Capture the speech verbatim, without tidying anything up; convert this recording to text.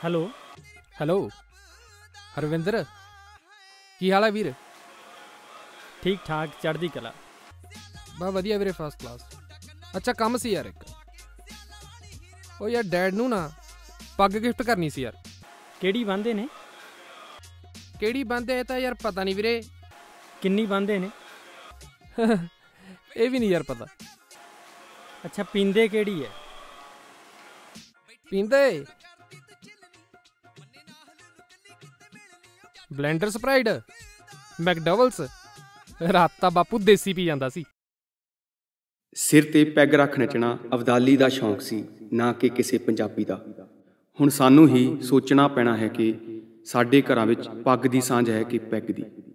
Hello hello Harvinder, ਕੀ ਹਾਲ ਹੈ ਵੀਰ? ਠੀਕ ਠਾਕ, ਚੜ੍ਹਦੀ ਕਲਾ। ਬਸ ਵਧੀਆ ਵੀਰੇ, ਫਸਟ ਕਲਾਸ। ਅੱਛਾ ਕੰਮ ਸੀ ਯਾਰ ਇੱਕ, ਉਹ ਯਾਰ ਡੈਡ ਨੂੰ ਨਾ ਪੱਗ ਗਿਫਟ ਕਰਨੀ ਸੀ ਯਾਰ। ਕਿਹੜੀ ਬੰਨ੍ਹਦੇ ਨੇ? ਕਿਹੜੀ ਬੰਨ੍ਹਦੇ ਇਹ ਤਾਂ ਯਾਰ ਪਤਾ ਨਹੀਂ ਵੀਰੇ। ਕਿੰਨੀ ਬੰਨ੍ਹਦੇ ਨੇ? ਇਹ ਵੀ ਨਹੀਂ ਯਾਰ ਪਤਾ। ਅੱਛਾ ਪੀਂਦੇ ਕਿਹੜੀ ਹੈ? ਪੀਂਦੇ ਬਲੈਂਡਰ ਸਪਰਾਈਡ, ਮੈਕਡਵਲਸ। ਰਾਤ ਤਾਂ ਬਾਪੂ ਦੇਸੀ ਪੀ ਜਾਂਦਾ ਸੀ। ਸਿਰ ਤੇ ਪੈਗ ਰੱਖ ਨੱਚਣਾ ਅਬਦਾਲੀ ਦਾ ਸ਼ੌਂਕ ਸੀ, ਨਾ ਕਿ ਕਿਸੇ ਪੰਜਾਬੀ ਦਾ। ਹੁਣ ਸਾਨੂੰ ਹੀ ਸੋਚਣਾ ਪੈਣਾ ਹੈ ਕਿ ਸਾਡੇ ਘਰਾਂ ਵਿੱਚ ਪੱਗ ਦੀ ਸਾਂਝ ਹੈ ਕਿ ਪੈਗ ਦੀ।